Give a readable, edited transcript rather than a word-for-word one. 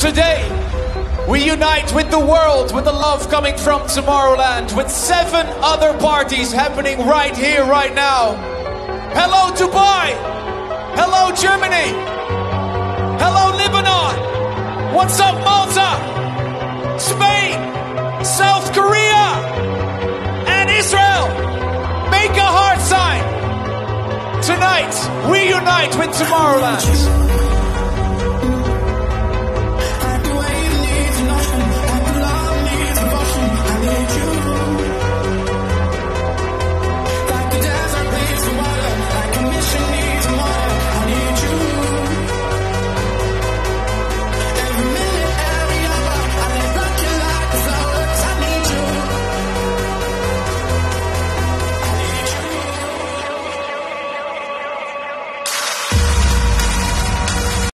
Today, we unite with the world, with the love coming from Tomorrowland, with 7 other parties happening right here, right now. Hello Dubai! Hello Germany! Hello Lebanon! What's up Malta? Spain! South Korea! And Israel! Make a heart sign! Tonight, we unite with Tomorrowland.